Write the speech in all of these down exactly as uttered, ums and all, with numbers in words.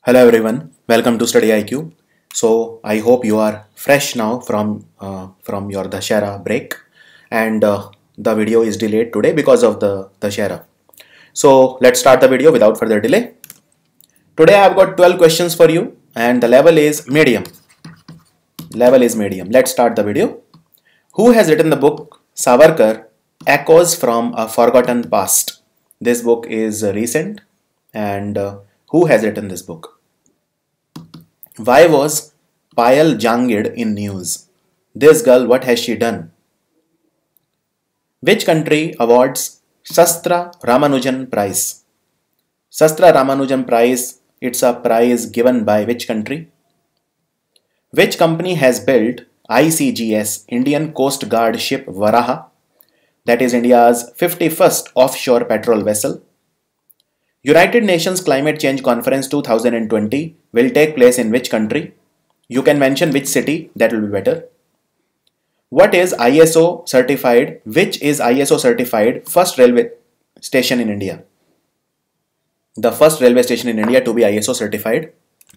Hello everyone, welcome to StudyIQ. So I hope you are fresh now from uh, from your Dashera break, and uh, the video is delayed today because of the Dashera. So let's start the video without further delay. Today I have got twelve questions for you and the level is medium. Level is medium. Let's start the video. Who has written the book Savarkar, Echoes from a Forgotten Past? This book is recent, and uh, who has written this book? Why was Payal Jangid in news? This girl, what has she done? Which country awards Sastra Ramanujan Prize? Sastra Ramanujan Prize, it's a prize given by which country? Which company has built I C G S, Indian Coast Guard ship Varaha? That is India's fifty-first offshore patrol vessel. United Nations Climate Change Conference two thousand twenty will take place in which country? You can mention which city, that will be better. What is I S O certified? Which is I S O certified first railway station in India? The first railway station in India to be I S O certified.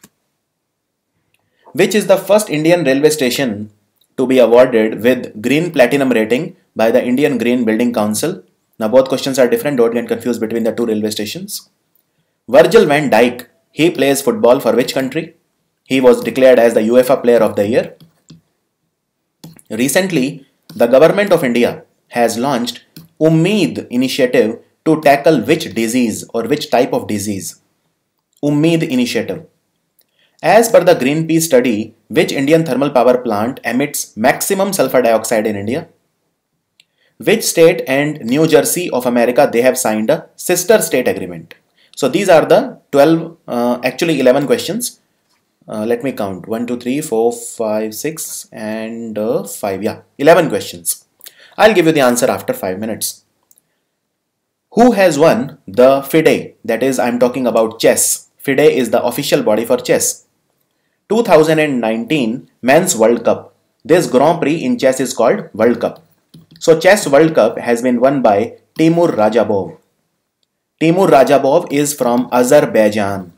Which is the first Indian railway station to be awarded with Green Platinum rating by the Indian Green Building Council? Now both questions are different, don't get confused between the two railway stations. Virgil van Dijk, he plays football for which country? He was declared as the UEFA Player of the Year. Recently, the Government of India has launched Ummeed initiative to tackle which disease or which type of disease? Ummeed initiative. As per the Greenpeace study, which Indian thermal power plant emits maximum sulfur dioxide in India? Which state and New Jersey of America, they have signed a sister state agreement? So these are the twelve, uh, actually eleven questions. Uh, let me count. one, two, three, four, five, six and uh, five. Yeah, eleven questions. I'll give you the answer after five minutes. Who has won the FIDE? That is, I'm talking about chess. FIDE is the official body for chess. two thousand nineteen Men's World Cup. This Grand Prix in chess is called World Cup. So Chess World Cup has been won by Timur Rajabov. Timur Rajabov is from Azerbaijan.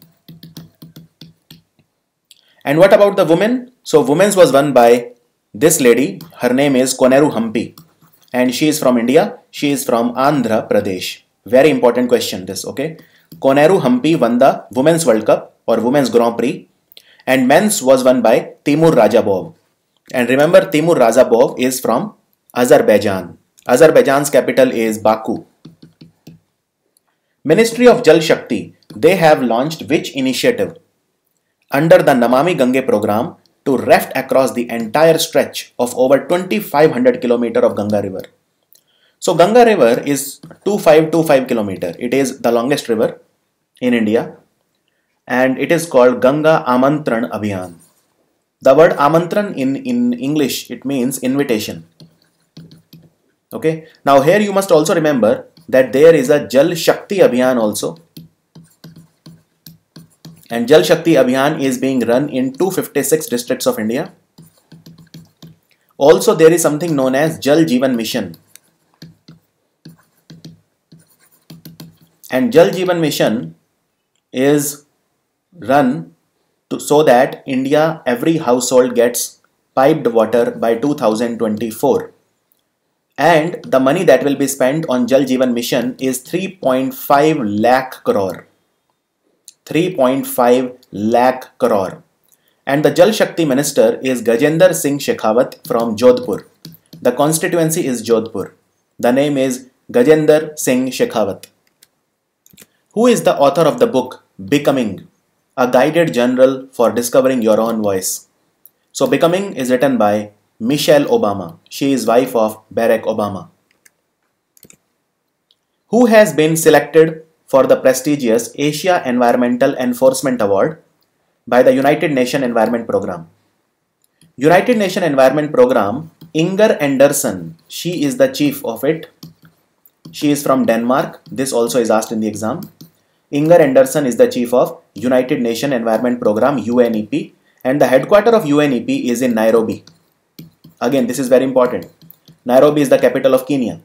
And what about the women? So women's was won by this lady. Her name is Koneru Hampi. And she is from India. She is from Andhra Pradesh. Very important question this, okay? Koneru Hampi won the Women's World Cup or Women's Grand Prix. And men's was won by Timur Rajabov. And remember, Timur Rajabov is from Azerbaijan. Azerbaijan's capital is Baku. Ministry of Jal Shakti, they have launched which initiative? Under the Namami Gange program to raft across the entire stretch of over twenty-five hundred kilometers of Ganga River. So Ganga River is two thousand five hundred twenty-five kilometers. It is the longest river in India. And it is called Ganga Amantran Abhiyan. The word Amantran in, in English, it means invitation. Okay. Now here you must also remember that there is a Jal Shakti Abhiyan also. And Jal Shakti Abhiyan is being run in two hundred fifty-six districts of India. Also there is something known as Jal Jeevan Mission. And Jal Jeevan Mission is run to, so that India, every household gets piped water by two thousand twenty-four. And the money that will be spent on Jal Jeevan Mission is three point five lakh crore. three point five lakh crore. And the Jal Shakti Minister is Gajendra Singh Shekhawat from Jodhpur. The constituency is Jodhpur. The name is Gajendra Singh Shekhawat. Who is the author of the book Becoming, a guided journal for discovering your own voice? So Becoming is written by Michelle Obama. She is wife of Barack Obama. Who has been selected for the prestigious Asia Environmental Enforcement Award by the United Nations Environment Program? United Nations Environment Program, Inger Andersen, she is the chief of it. She is from Denmark. This also is asked in the exam. Inger Andersen is the chief of United Nations Environment Program, U N E P, and the headquarters of U N E P is in Nairobi. Again, this is very important. Nairobi is the capital of Kenya.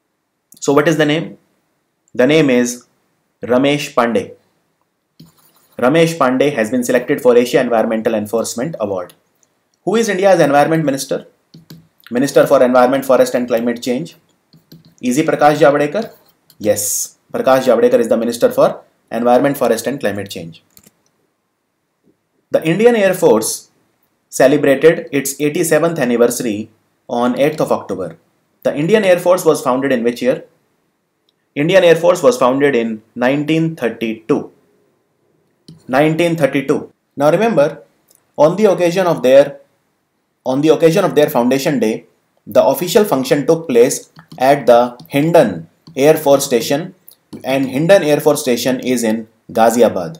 So what is the name? The name is Ramesh Pandey. Ramesh Pandey has been selected for Asia Environmental Enforcement Award. Who is India's Environment Minister? Minister for Environment, Forest and Climate Change. Is he Prakash Javadekar? Yes, Prakash Javadekar is the Minister for Environment, Forest and Climate Change. The Indian Air Force celebrated its eighty-seventh anniversary on eighth of October. The Indian Air Force was founded in which year? Indian Air Force was founded in nineteen thirty-two. nineteen thirty-two. Now remember, on the occasion of their on the occasion of their foundation day, the official function took place at the Hindon Air Force Station, and Hindon Air Force Station is in Ghaziabad.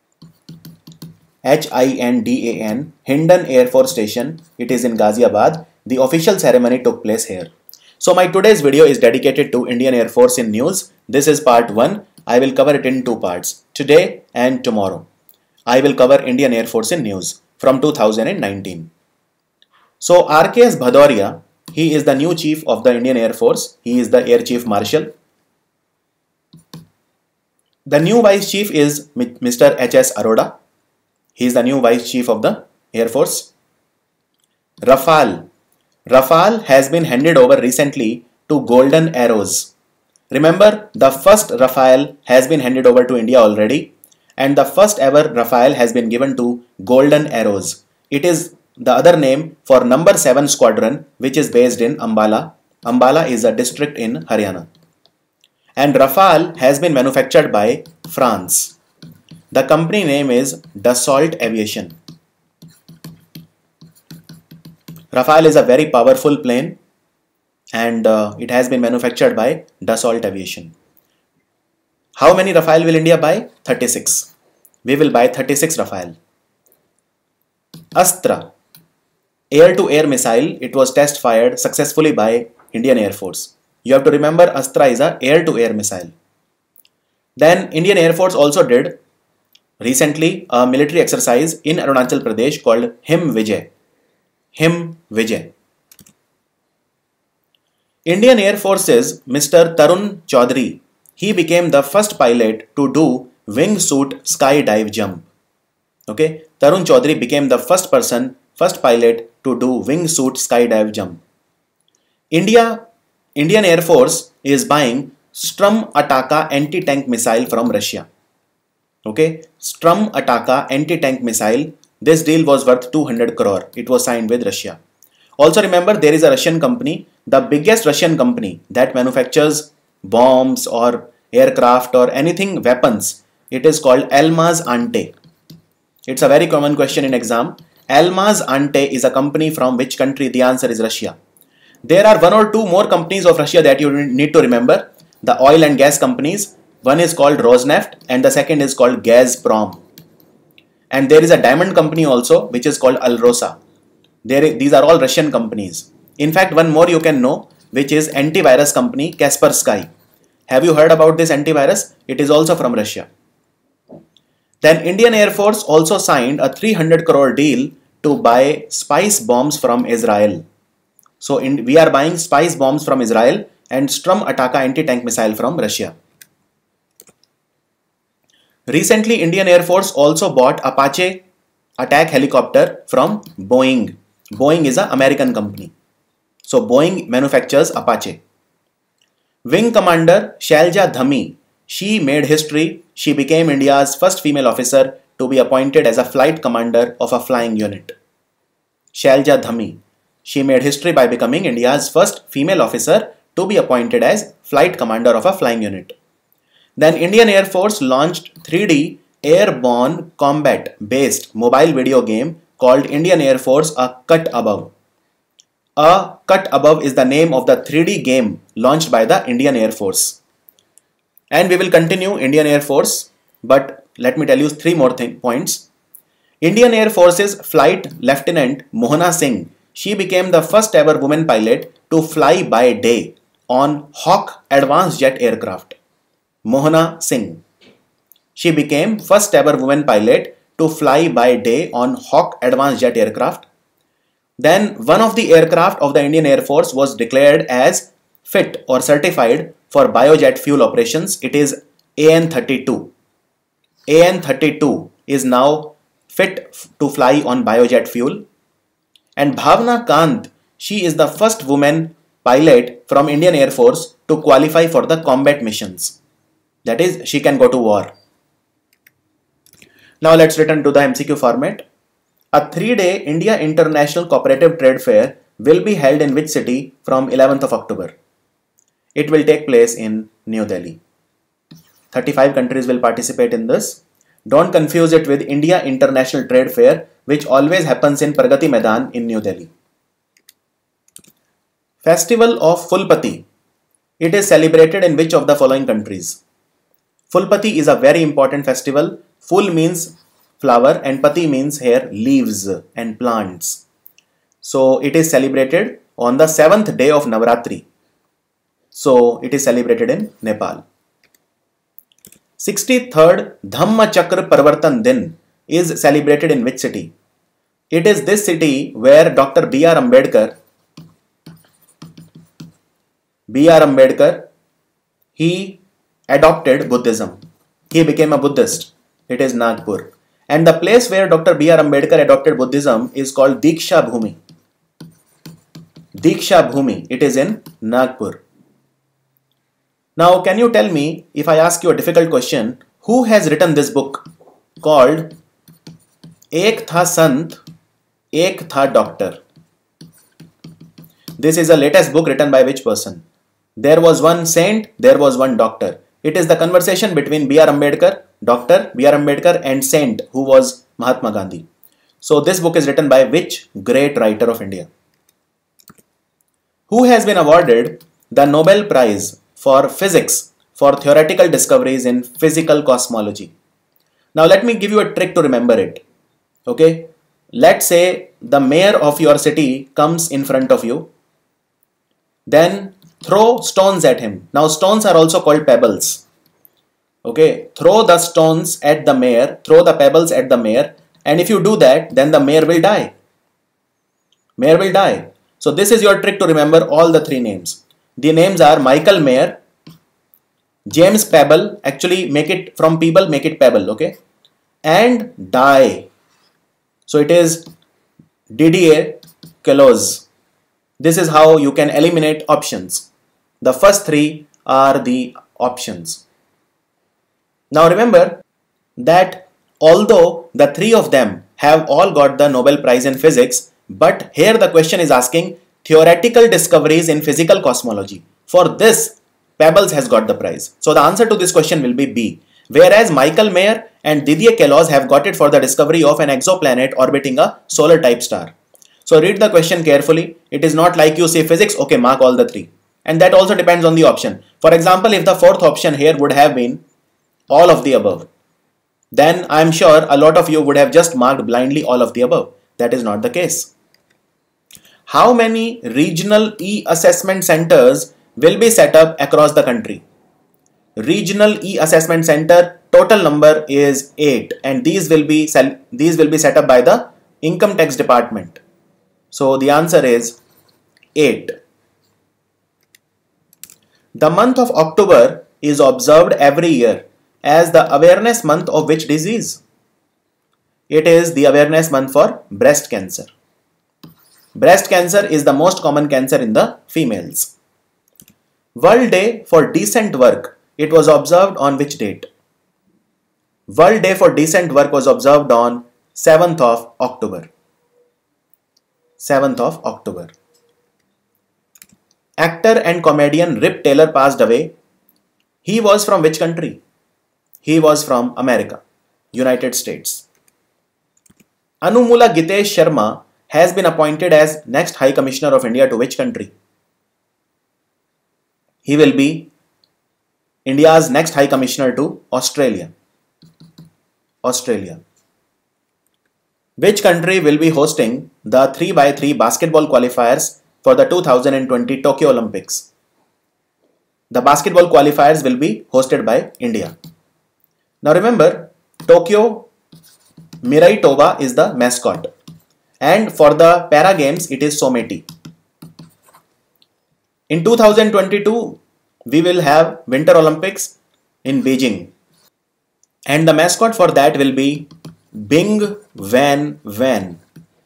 H I N D A N, Hindon Air Force Station, it is in Ghaziabad. The official ceremony took place here. So my today's video is dedicated to Indian Air Force in news. This is part one. I will cover it in two parts, today and tomorrow. I will cover Indian Air Force in news from two thousand nineteen. So R K S Bhadauria, he is the new chief of the Indian Air Force. He is the Air Chief Marshal. The new Vice Chief is Mister H S Arora. He is the new Vice Chief of the Air Force. Rafale. Rafale has been handed over recently to Golden Arrows. Remember, the first Rafale has been handed over to India already, and the first ever Rafale has been given to Golden Arrows. It is the other name for number seven Squadron, which is based in Ambala. Ambala is a district in Haryana. And Rafale has been manufactured by France. The company name is Dassault Aviation. Rafale is a very powerful plane, and uh, it has been manufactured by Dassault Aviation. How many Rafale will India buy? thirty-six. We will buy thirty-six Rafale. Astra, air-to-air missile. It was test fired successfully by Indian Air Force. You have to remember, Astra is a air-to-air missile. Then Indian Air Force also did recently a military exercise in Arunachal Pradesh called Him Vijay. Him Vijay. Indian Air Force's Mister Tarun Chaudhary, he became the first pilot to do wingsuit skydive jump. Okay, Tarun Chaudhary became the first person, first pilot to do wingsuit skydive jump. India, Indian Air Force is buying Strum Ataka anti-tank missile from Russia. Okay, Strum Ataka anti-tank missile. This deal was worth two hundred crore. It was signed with Russia. Also remember, there is a Russian company, the biggest Russian company that manufactures bombs or aircraft or anything weapons. It is called Almaz Ante. It's a very common question in exam. Almaz Ante is a company from which country? The answer is Russia. There are one or two more companies of Russia that you need to remember. The oil and gas companies. One is called Rosneft and the second is called Gazprom. And there is a diamond company also, which is called Alrosa. There, these are all Russian companies. In fact, one more you can know, which is antivirus company Kaspersky. Have you heard about this antivirus? It is also from Russia. Then Indian Air Force also signed a three hundred crore deal to buy spice bombs from Israel. So in, we are buying spice bombs from Israel and Strum Ataka anti-tank missile from Russia. Recently, Indian Air Force also bought Apache attack helicopter from Boeing. Boeing is an American company. So Boeing manufactures Apache. Wing Commander Shailja Dhami, she made history. She became India's first female officer to be appointed as a flight commander of a flying unit. Shailja Dhami, she made history by becoming India's first female officer to be appointed as flight commander of a flying unit. Then Indian Air Force launched three D airborne combat based mobile video game called Indian Air Force A Cut Above. A Cut Above is the name of the three D game launched by the Indian Air Force. And we will continue Indian Air Force, but let me tell you three more thing, points. Indian Air Force's Flight Lieutenant Mohana Singh, she became the first ever woman pilot to fly by day on Hawk advanced jet aircraft. Mohana Singh. She became first ever woman pilot to fly by day on Hawk advanced jet aircraft. Then one of the aircraft of the Indian Air Force was declared as fit or certified for biojet fuel operations. It is A N thirty-two. A N thirty-two is now fit to fly on biojet fuel. And Bhavna Kant, she is the first woman pilot from Indian Air Force to qualify for the combat missions. That is, she can go to war. Now let's return to the M C Q format. A three-day India International Cooperative Trade Fair will be held in which city from eleventh of October? It will take place in New Delhi. thirty-five countries will participate in this. Don't confuse it with India International Trade Fair, which always happens in Pragati Maidan in New Delhi. Festival of Fulpati. It is celebrated in which of the following countries? Fulpati is a very important festival. Ful means flower and Pati means here leaves and plants. So it is celebrated on the seventh day of Navratri. So it is celebrated in Nepal. sixty-third Dhamma Chakra Parvartan Din is celebrated in which city? It is this city where Doctor B R Ambedkar B R Ambedkar, he adopted Buddhism. He became a Buddhist. It is Nagpur. And the place where Doctor B R Ambedkar adopted Buddhism is called Diksha Bhumi. Diksha Bhumi. It is in Nagpur. Now, can you tell me, if I ask you a difficult question, who has written this book called Ek Tha Sant, Ek Tha Doctor? This is the latest book written by which person? There was one saint, there was one doctor. It is the conversation between B R Ambedkar, Doctor B R Ambedkar and saint who was Mahatma Gandhi. So this book is written by which great writer of India? Who has been awarded the Nobel Prize for Physics for theoretical discoveries in physical cosmology? Now let me give you a trick to remember it. Okay, let's say the mayor of your city comes in front of you. Then throw stones at him. Now stones are also called pebbles. Okay, throw the stones at the mayor, throw the pebbles at the mayor, and if you do that, then the mayor will die. Mayor will die. So this is your trick to remember all the three names. The names are Michael Mayer, James Pebble, actually make it from Pebble, make it Pebble, okay, and die. So it is Didier Queloz. This is how you can eliminate options. The first three are the options. Now remember that although the three of them have all got the Nobel Prize in Physics, but here the question is asking theoretical discoveries in physical cosmology. For this, Pebbles has got the prize. So the answer to this question will be B. Whereas Michael Mayer and Didier Queloz have got it for the discovery of an exoplanet orbiting a solar type star. So read the question carefully. It is not like you say physics, okay, mark all the three. And that also depends on the option. For example, if the fourth option here would have been all of the above, then I am sure a lot of you would have just marked blindly all of the above. That is not the case. How many regional e-assessment centers will be set up across the country? Regional e-assessment center total number is eight, and these will be these will be set up by the Income Tax Department. So the answer is eight. The month of October is observed every year as the awareness month of which disease? It is the awareness month for breast cancer. Breast cancer is the most common cancer in the females. World Day for Decent Work. It was observed on which date? World Day for Decent Work was observed on seventh of October. seventh of October. Actor and comedian Rip Taylor passed away. He was from which country? He was from America, United States. Anumula Gitesh Sharma has been appointed as next High Commissioner of India to which country? He will be India's next High Commissioner to Australia. Australia. Which country will be hosting the three by three basketball qualifiers for the two thousand twenty Tokyo Olympics? The basketball qualifiers will be hosted by India. Now remember, Tokyo Mirai Toga is the mascot, and for the para games it is Someti. In two thousand twenty-two we will have Winter Olympics in Beijing, and the mascot for that will be Bing Van Van.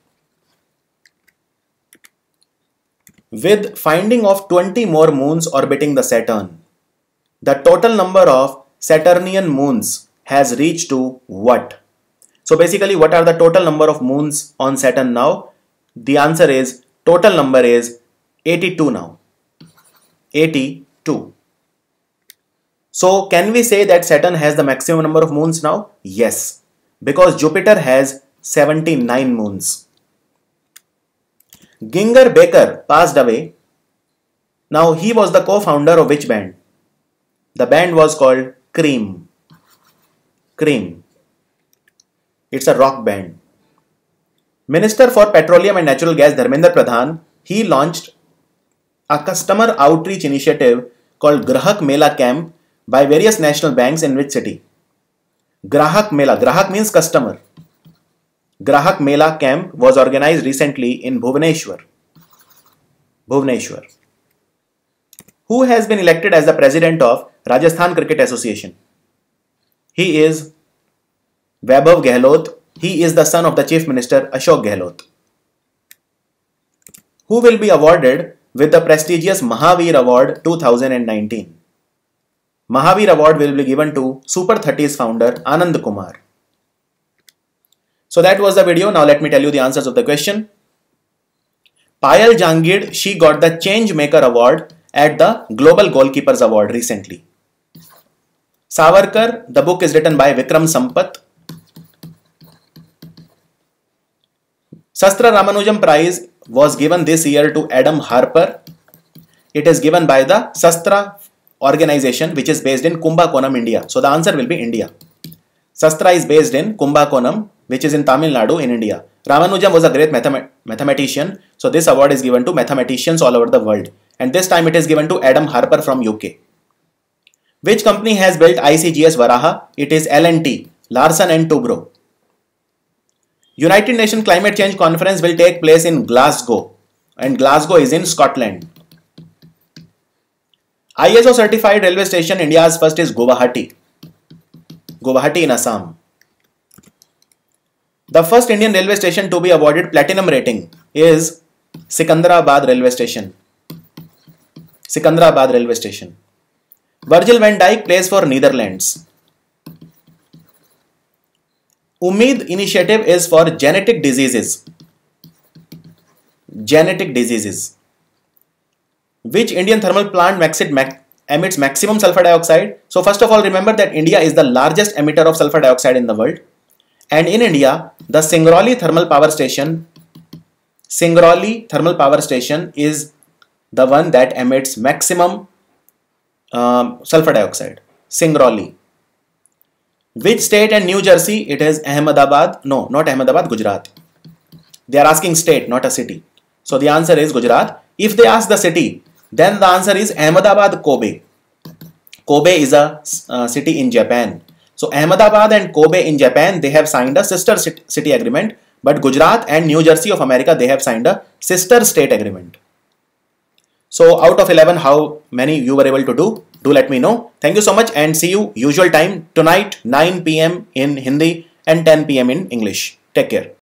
With finding of twenty more moons orbiting the Saturn, the total number of Saturnian moons has reached to what? So basically, what are the total number of moons on Saturn now? The answer is, total number is eighty-two now. eighty-two. So can we say that Saturn has the maximum number of moons now? Yes, because Jupiter has seventy-nine moons. Ginger Baker passed away. Now he was the co-founder of which band? The band was called Cream. Cream. It's a rock band. Minister for Petroleum and Natural Gas Dharmendra Pradhan, he launched a customer outreach initiative called Grahak Mela Camp by various national banks in which city? Grahak Mela. Grahak means customer. Grahak Mela Camp was organized recently in Bhubaneswar. Bhubaneswar. Who has been elected as the president of Rajasthan Cricket Association? He is Vaibhav Gehlot. He is the son of the Chief Minister Ashok Gehlot. Who will be awarded with the prestigious Mahavir Award two thousand nineteen? Mahavir Award will be given to Super thirties founder Anand Kumar. So that was the video. Now let me tell you the answers of the question. Payal Jangid, she got the Change Maker Award at the Global Goalkeepers Award recently. Savarkar, the book is written by Vikram Sampath. Sastra Ramanujam Prize was given this year to Adam Harper. It is given by the Sastra organization which is based in Kumbakonam, India. So the answer will be India. Sastra is based in Kumbakonam, which is in Tamil Nadu in India. Ramanujam was a great mathemat mathematician. So this award is given to mathematicians all over the world. And this time it is given to Adam Harper from U K. Which company has built I C G S Varaha? It is L and T, Larsen and Toubro. United Nations Climate Change Conference will take place in Glasgow. And Glasgow is in Scotland. I S O certified railway station, India's first is Guwahati. Guwahati in Assam. The first Indian railway station to be awarded platinum rating is Sikandrabad railway station. Sikandrabad railway station. Virgil van Dijk plays for Netherlands. Umeed initiative is for genetic diseases. Genetic diseases. Which Indian thermal plant emits maximum sulfur dioxide? So first of all, remember that India is the largest emitter of sulfur dioxide in the world. And in India, the Singrauli thermal power station, Singrauli thermal power station is the one that emits maximum um, sulfur dioxide. Singrauli. Which state and New Jersey? It is Ahmedabad. No, not Ahmedabad, Gujarat. They are asking state, not a city. So the answer is Gujarat. If they ask the city, then the answer is Ahmedabad, Kobe. Kobe is a uh, city in Japan. So Ahmedabad and Kobe in Japan, they have signed a sister city agreement. But Gujarat and New Jersey of America, they have signed a sister state agreement. So out of eleven, how many you were able to do? Do let me know. Thank you so much and see you usual time tonight nine P M in Hindi and ten P M in English. Take care.